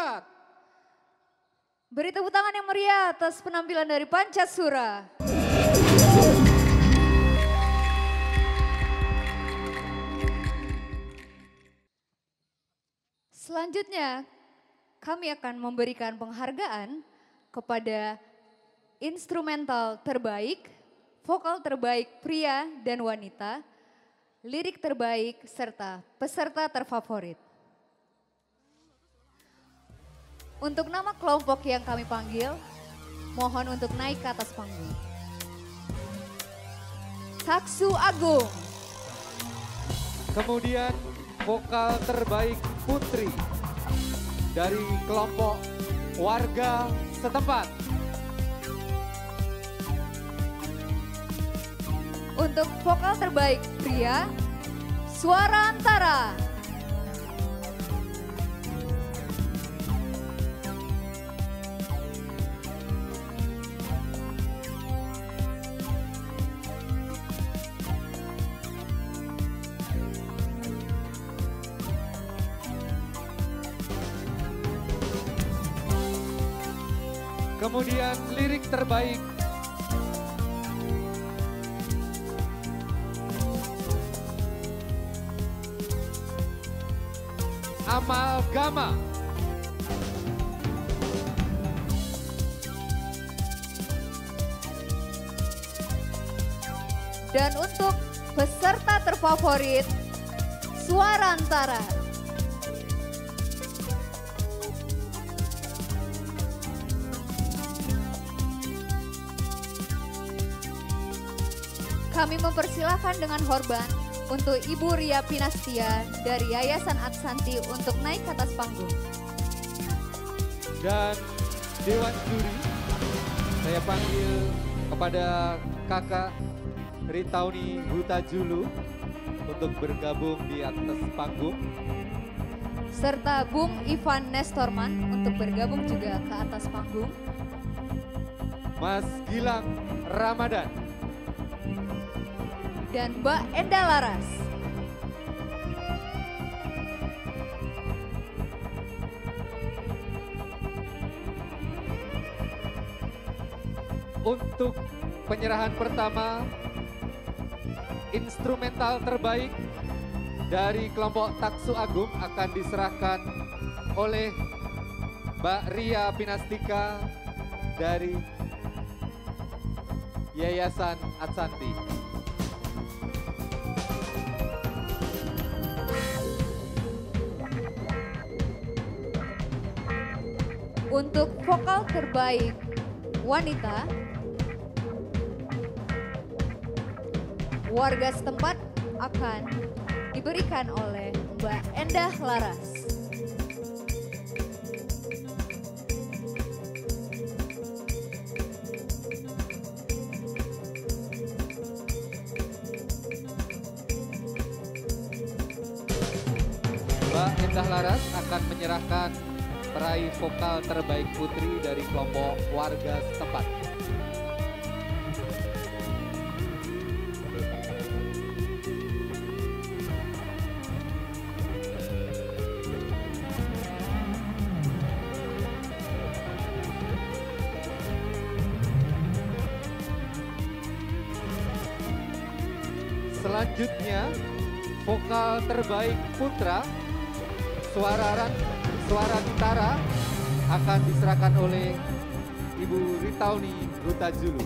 Sikat. Beri tepuk tangan yang meriah atas penampilan dari Pancasura. Selanjutnya, kami akan memberikan penghargaan kepada instrumental terbaik, vokal terbaik pria dan wanita, lirik terbaik, serta peserta terfavorit. Untuk nama kelompok yang kami panggil, mohon untuk naik ke atas panggung. Taksu Agung. Kemudian vokal terbaik putri dari kelompok warga setempat. Untuk vokal terbaik pria, Suara Antara. Kemudian lirik terbaik Amalgama. Dan untuk peserta terfavorit, Suara Antara. Kami mempersilahkan dengan hormat untuk Ibu Ria Pinastia dari Yayasan Adsanti untuk naik ke atas panggung. Dan Dewan Juri, saya panggil kepada Kakak Ritauni Hutajulu untuk bergabung di atas panggung. Serta Bung Ivan Nestorman untuk bergabung juga ke atas panggung. Mas Gilang Ramadan. Dan Mbak Enda Laras. Untuk penyerahan pertama, instrumental terbaik dari kelompok Taksu Agung akan diserahkan oleh Mbak Ria Pinastika dari Yayasan Adsanti. Untuk vokal terbaik wanita, warga setempat akan diberikan oleh Mbak Endah Laras. Mbak Endah Laras akan menyerahkan peraih vokal terbaik putri dari kelompok warga setempat. Selanjutnya, vokal terbaik putra, Suara Antara akan diserahkan oleh Ibu Ritauni Hutajulu.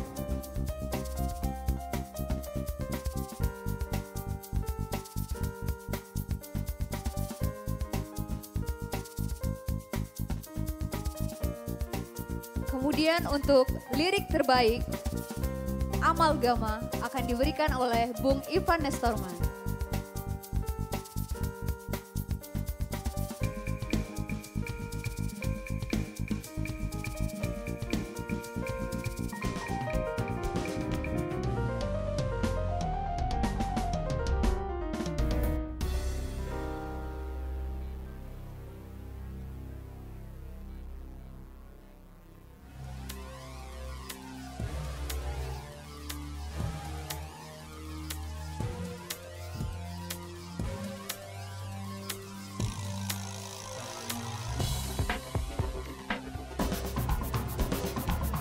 Kemudian untuk lirik terbaik, Amalgama akan diberikan oleh Bung Ivan Nestorman.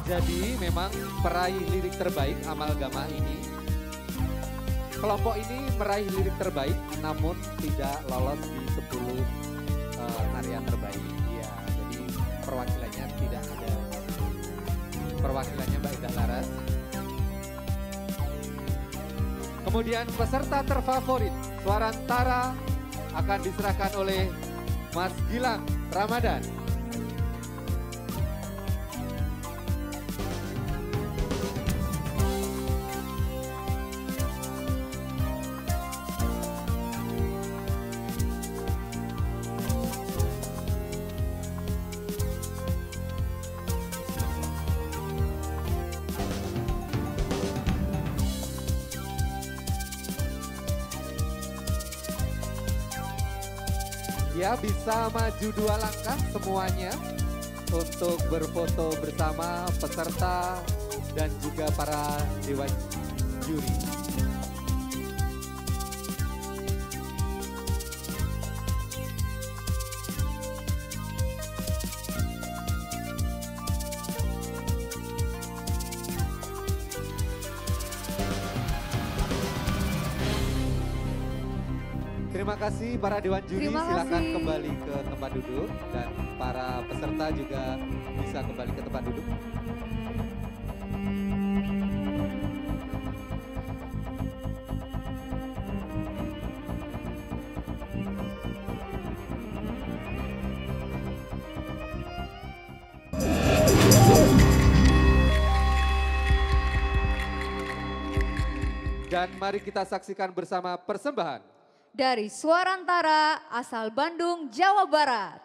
Jadi memang peraih lirik terbaik Amalgama ini, kelompok ini meraih lirik terbaik namun tidak lolos di 10 tarian terbaik. Iya, jadi perwakilannya tidak ada. Perwakilannya Mbak Indah Laras. Kemudian peserta terfavorit Suarantara akan diserahkan oleh Mas Gilang Ramadan. Ya, bisa maju 2 langkah semuanya untuk berfoto bersama peserta dan juga para dewan juri. Terima kasih para dewan juri, silakan kembali ke tempat duduk dan para peserta juga bisa kembali ke tempat duduk. Dan mari kita saksikan bersama persembahan dari Suarantara asal Bandung, Jawa Barat.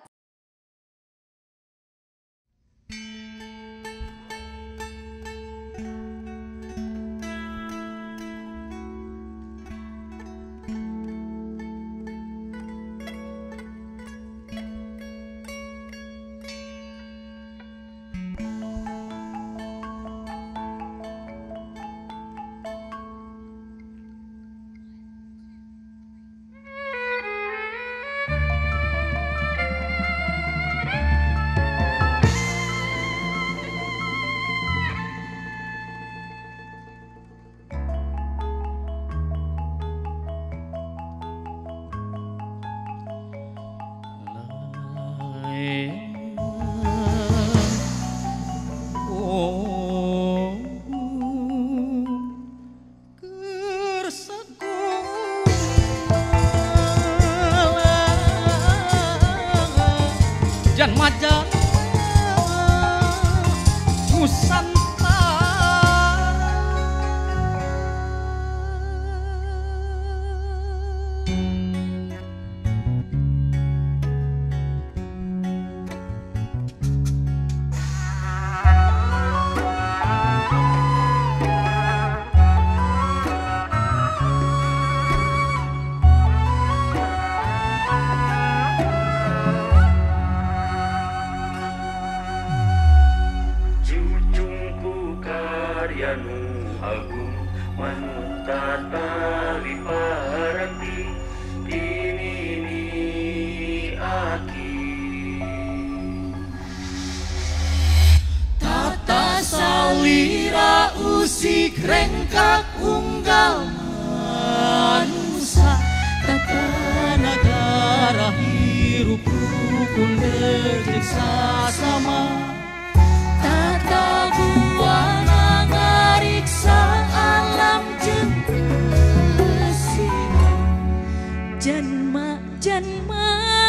Jan Majan Nusantara. Usik rengkak unggal manusia, tata negara hirup rukun berjeksa sama, tata buana ngariksa alam jeung besihan, janma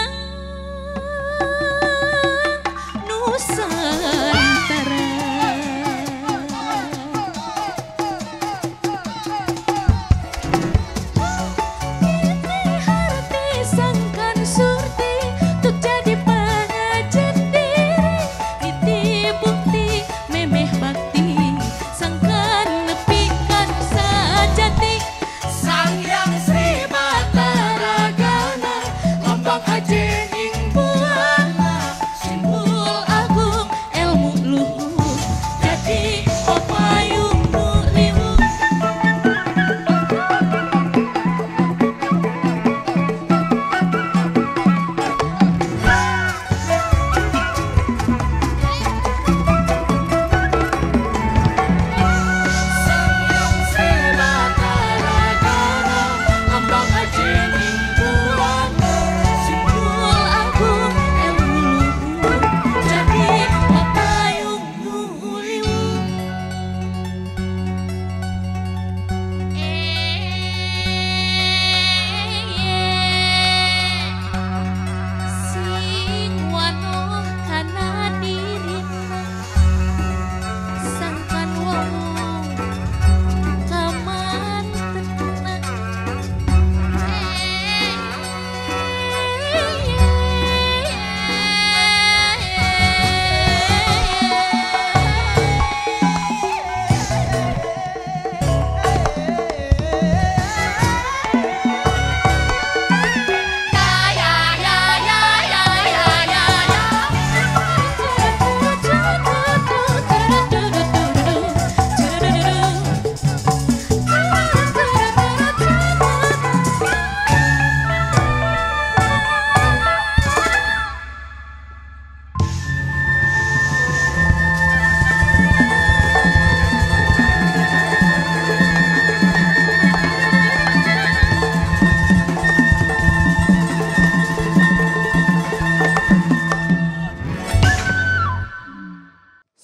Nusantara. Sangkan surti untuk jadi pengajar diri.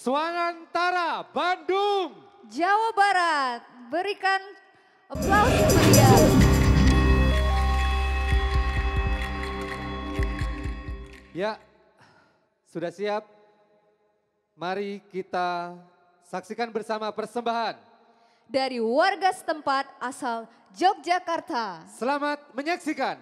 Swangantara Bandung. Jawa Barat, berikan aplaus yang meriah. Ya, sudah siap? Mari kita saksikan bersama persembahan Dari warga setempat asal Yogyakarta. Selamat menyaksikan.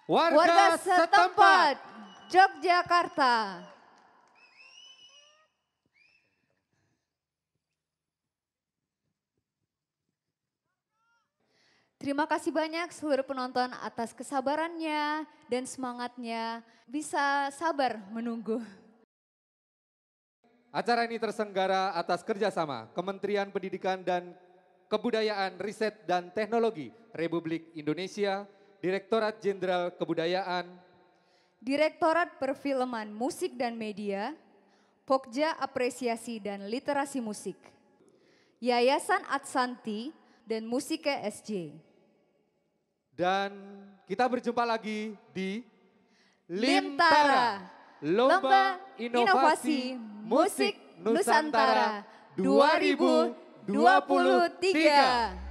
warga setempat Yogyakarta. Terima kasih banyak seluruh penonton atas kesabarannya dan semangatnya bisa sabar menunggu. Acara ini terselenggara atas kerjasama Kementerian Pendidikan dan Kebudayaan, Riset dan Teknologi Republik Indonesia, Direktorat Jenderal Kebudayaan, Direktorat Perfilman Musik dan Media, Pokja Apresiasi dan Literasi Musik, Yayasan Adsanti dan Musike SJ. Dan kita berjumpa lagi di Limtara, Lomba Inovasi Musik Nusantara 2023.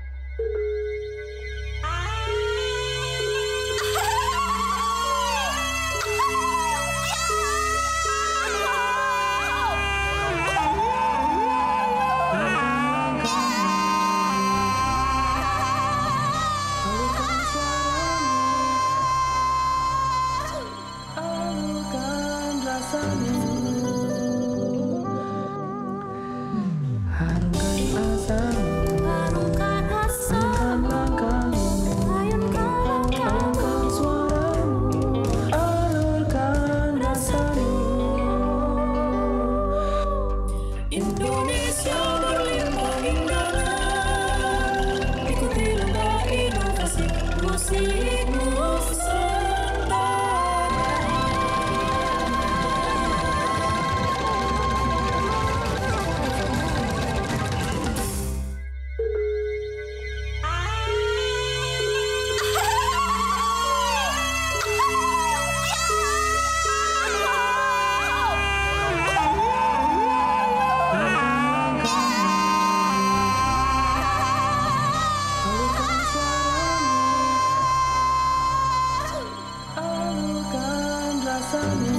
Indonesia berlimpah indah, ikuti lomba inovasi musik Nusantara. Sun